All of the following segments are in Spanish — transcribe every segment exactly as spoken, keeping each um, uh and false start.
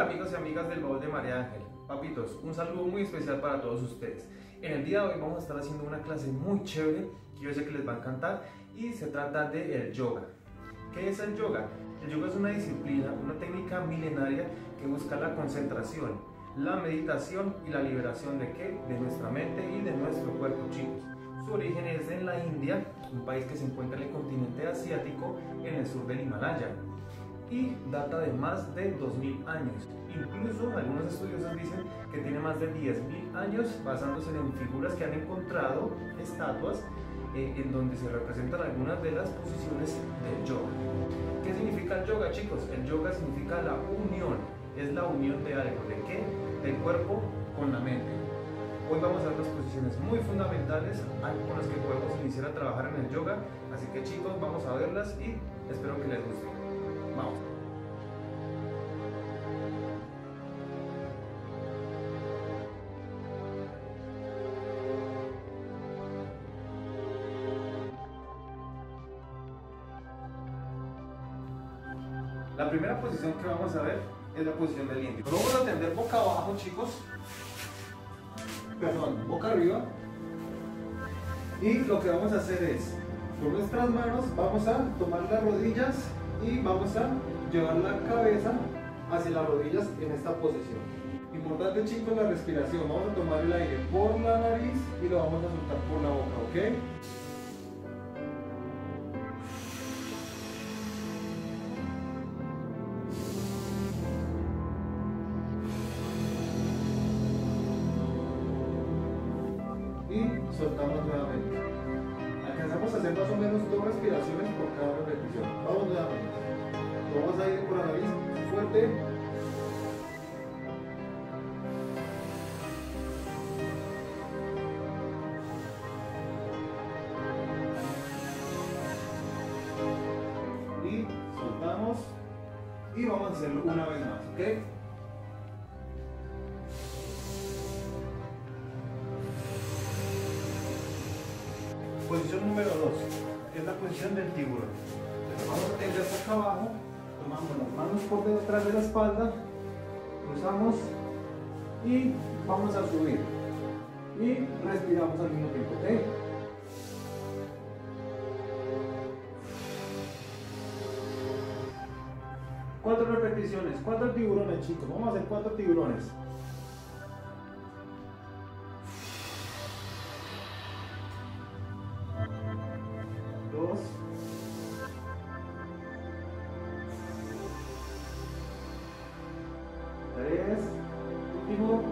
Hola amigos y amigas del Baúl de María Ángel. Papitos, un saludo muy especial para todos ustedes. En el día de hoy vamos a estar haciendo una clase muy chévere que yo sé que les va a encantar y se trata del yoga. ¿Qué es el yoga? El yoga es una disciplina, una técnica milenaria que busca la concentración, la meditación y la liberación de ¿qué? De nuestra mente y de nuestro cuerpo, chicos. Su origen es en la India, un país que se encuentra en el continente asiático, en el sur del Himalaya, y data de más de dos mil años. Incluso algunos estudiosos dicen que tiene más de diez mil años, basándose en figuras que han encontrado, estatuas, eh, en donde se representan algunas de las posiciones del yoga. ¿Qué significa el yoga, chicos? El yoga significa la unión, es la unión de algo, ¿de qué? Del cuerpo con la mente. Hoy vamos a ver unas posiciones muy fundamentales con las que podemos iniciar a trabajar en el yoga, así que chicos, vamos a verlas y espero que les guste. Vamos. La primera posición que vamos a ver es la posición del indio. Nos vamos a tender boca abajo, chicos. Perdón, boca arriba. Y lo que vamos a hacer es, con nuestras manos, vamos a tomar las rodillas y vamos a llevar la cabeza hacia las rodillas en esta posición. Importante, chicos, la respiración. Vamos a tomar el aire por la nariz y lo vamos a soltar por la boca, ¿ok? Y soltamos nuevamente. Alcanzamos a hacer más o menos dos respiraciones por cada repetición. Vamos nuevamente. Vamos a ir por la nariz fuerte. Y soltamos. Y vamos a hacerlo una vez más, ¿ok? Posición número dos es la posición del tiburón. Entonces vamos a tender boca abajo, tomamos las manos por detrás de la espalda, cruzamos y vamos a subir. Y respiramos al mismo tiempo, ¿ok? Cuatro repeticiones, cuatro tiburones, chicos. Vamos a hacer cuatro tiburones. Dos, tres, último,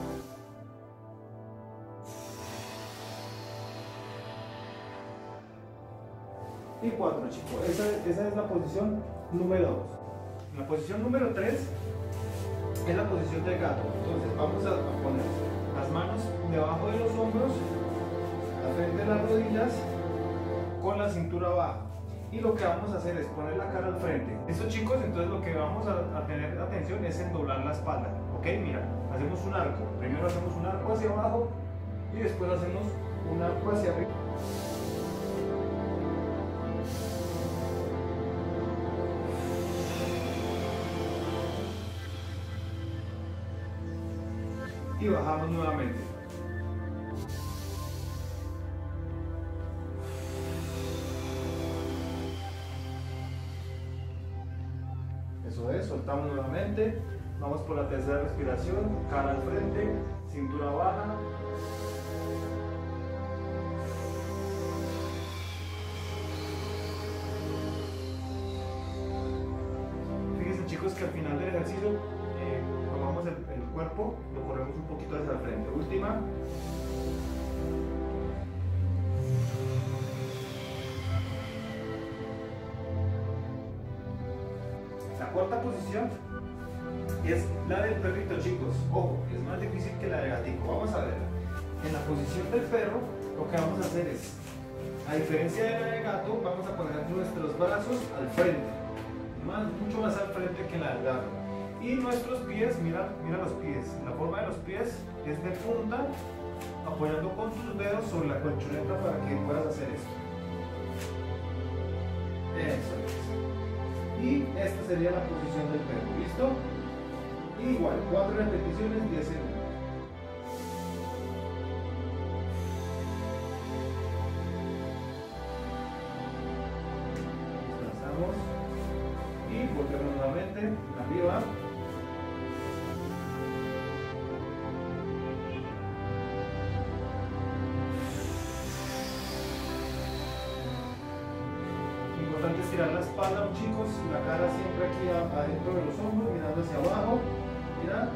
y cuatro, chicos. Esa, esa es la posición número dos. La posición número tres es la posición del gato. Entonces vamos a poner las manos debajo de los hombros, la frente de las rodillas, con la cintura baja, y lo que vamos a hacer es poner la cara al frente. Eso, chicos, entonces lo que vamos a, a tener atención es en doblar la espalda, ok. Mira, hacemos un arco, primero hacemos un arco hacia abajo y después hacemos un arco hacia arriba. Y bajamos nuevamente. Eso es, soltamos nuevamente, vamos por la tercera respiración, cara al frente, cintura baja. Fíjense, chicos, que al final del ejercicio eh, tomamos el, el cuerpo, lo corremos un poquito hacia el frente. Última. La cuarta posición es la del perrito, chicos. Ojo, es más difícil que la del gatito. Vamos a verla. En la posición del perro, lo que vamos a hacer es, a diferencia de la del gato, vamos a poner nuestros brazos al frente, más, mucho más al frente que la del gato. Y nuestros pies, mira, mira los pies. La forma de los pies es de punta, apoyando con tus dedos sobre la colchoneta para que puedas hacer esto. Eso es. Y esta sería la posición del perro. ¿Listo? Y igual, cuatro repeticiones, diez segundos. Descansamos y volvemos nuevamente arriba. Importante estirar la espalda, chicos, la cara siempre aquí adentro de los hombros, mirando hacia abajo. Mira.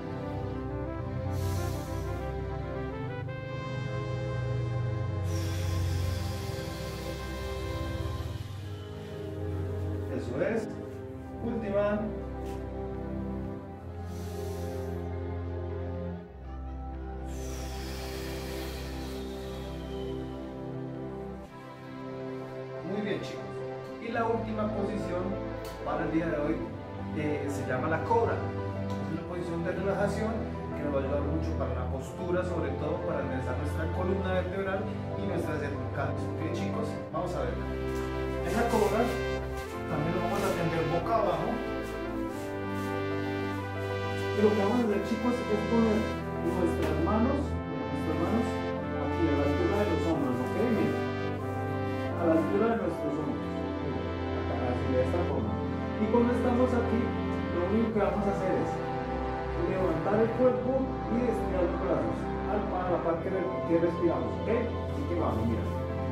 Eso es. Última. Muy bien, chicos. Y la última posición para el día de hoy eh, se llama la cobra. Es una posición de relajación que nos va a ayudar mucho para la postura, sobre todo para enderezar nuestra columna vertebral y nuestras cervicales. ¿Ok, chicos? Vamos a verla. En la cobra también lo vamos a tender boca abajo. Y lo que vamos a hacer, chicos, es poner nuestras manos, nuestras manos aquí a la altura de los hombros, ¿ok? Miren, a la altura de nuestros hombros. Así, de esta forma. Y cuando estamos aquí, lo único que vamos a hacer es levantar el cuerpo y estirar los brazos a la par que, que respiramos, ¿ok? Así que vamos, mira.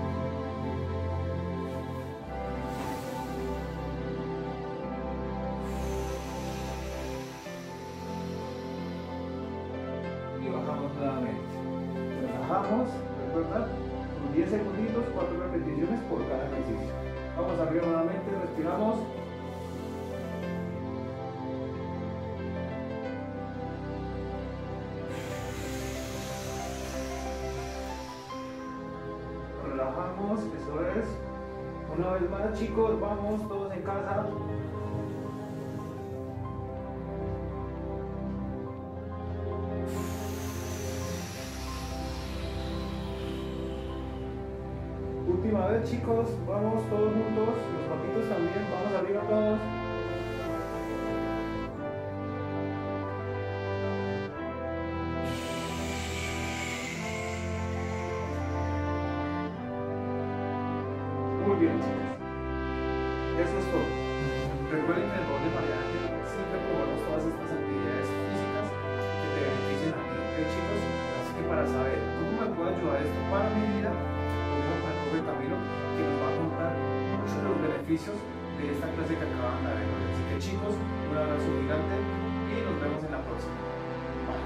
Y bajamos nuevamente. Relajamos, recuerda, son diez segunditos, cuatro repeticiones por cada ejercicio. Vamos arriba nuevamente, respiramos. Relajamos, eso es. Una vez más, chicos, vamos todos en casa. Última vez, chicos, vamos todos juntos, los papitos también, vamos arriba todos. Muy bien, chicos. Eso es todo. Recuerden que en el Bowl de María Ángel siempre probamos todas estas actividades físicas que te beneficien a ti, ¿ok, chicos? Así que para saber cómo me puede ayudar esto para mi vida, de Camilo, que nos va a contar muchos de los beneficios de esta clase que acaban de ver. Así que, chicos, un abrazo gigante y nos vemos en la próxima. Bye.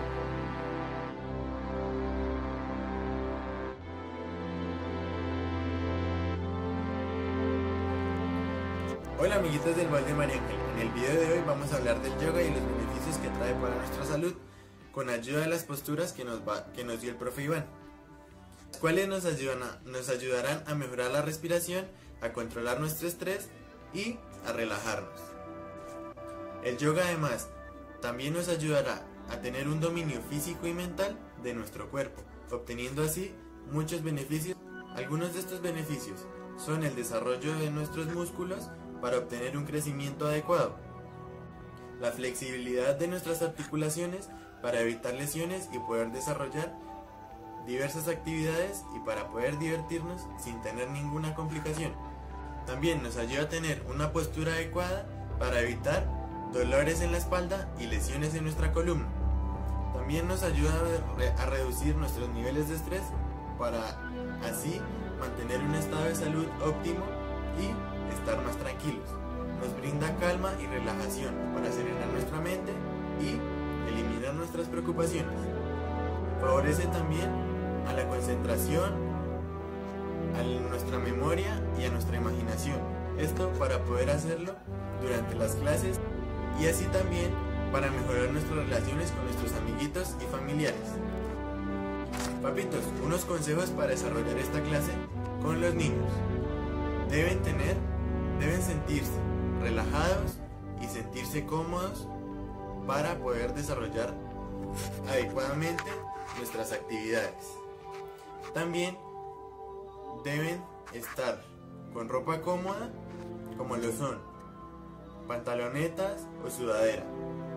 Hola amiguitos del Bowl de María Ángel. En el video de hoy vamos a hablar del yoga y los beneficios que trae para nuestra salud con ayuda de las posturas que nos, va, que nos dio el profe Iván, cuales nos, ayudan a, nos ayudarán a mejorar la respiración, a controlar nuestro estrés y a relajarnos. El yoga además también nos ayudará a tener un dominio físico y mental de nuestro cuerpo, obteniendo así muchos beneficios. Algunos de estos beneficios son el desarrollo de nuestros músculos para obtener un crecimiento adecuado, la flexibilidad de nuestras articulaciones para evitar lesiones y poder desarrollar diversas actividades y para poder divertirnos sin tener ninguna complicación. También nos ayuda a tener una postura adecuada para evitar dolores en la espalda y lesiones en nuestra columna. También nos ayuda a reducir nuestros niveles de estrés para así mantener un estado de salud óptimo y estar más tranquilos. Nos brinda calma y relajación para serenar nuestra mente y eliminar nuestras preocupaciones. Favorece también a la concentración, a nuestra memoria y a nuestra imaginación. Esto para poder hacerlo durante las clases y así también para mejorar nuestras relaciones con nuestros amiguitos y familiares. Papitos, unos consejos para desarrollar esta clase con los niños. Deben tener, deben sentirse relajados y sentirse cómodos para poder desarrollar adecuadamente nuestras actividades. También deben estar con ropa cómoda, como lo son pantalonetas o sudadera.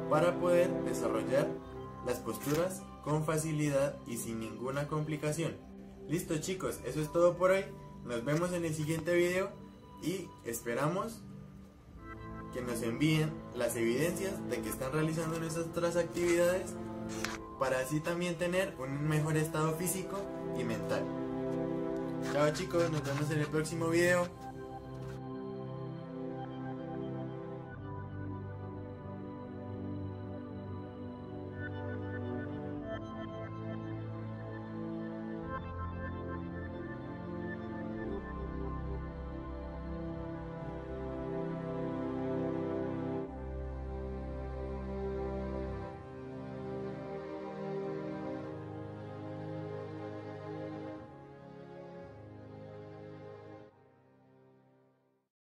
para poder desarrollar las posturas con facilidad y sin ninguna complicación. Listo chicos, eso es todo por hoy. Nos vemos en el siguiente video y esperamos que nos envíen las evidencias de que están realizando nuestras otras actividades para así también tener un mejor estado físico y mental. Chao chicos, nos vemos en el próximo video.